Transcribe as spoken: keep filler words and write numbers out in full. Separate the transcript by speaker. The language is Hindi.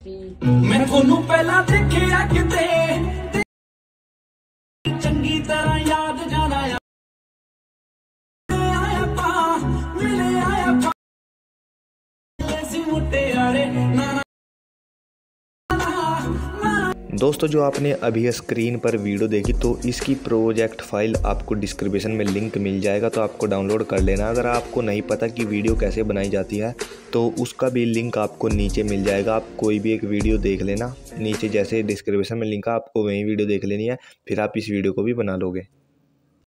Speaker 1: मैं थोनू पहला देखिया किते चंगी तरह याद जाना आया पा मिले आया पा ऐसी मुट्टे यारे ना
Speaker 2: दोस्तों, जो आपने अभी स्क्रीन पर वीडियो देखी तो इसकी प्रोजेक्ट फाइल आपको डिस्क्रिप्शन में लिंक मिल जाएगा, तो आपको डाउनलोड कर लेना। अगर आपको नहीं पता कि वीडियो कैसे बनाई जाती है तो उसका भी लिंक आपको नीचे मिल जाएगा। आप कोई भी एक वीडियो देख लेना, नीचे जैसे डिस्क्रिप्शन में लिंक है आपको वही वीडियो देख लेनी है, फिर आप इस वीडियो को भी बना लोगे।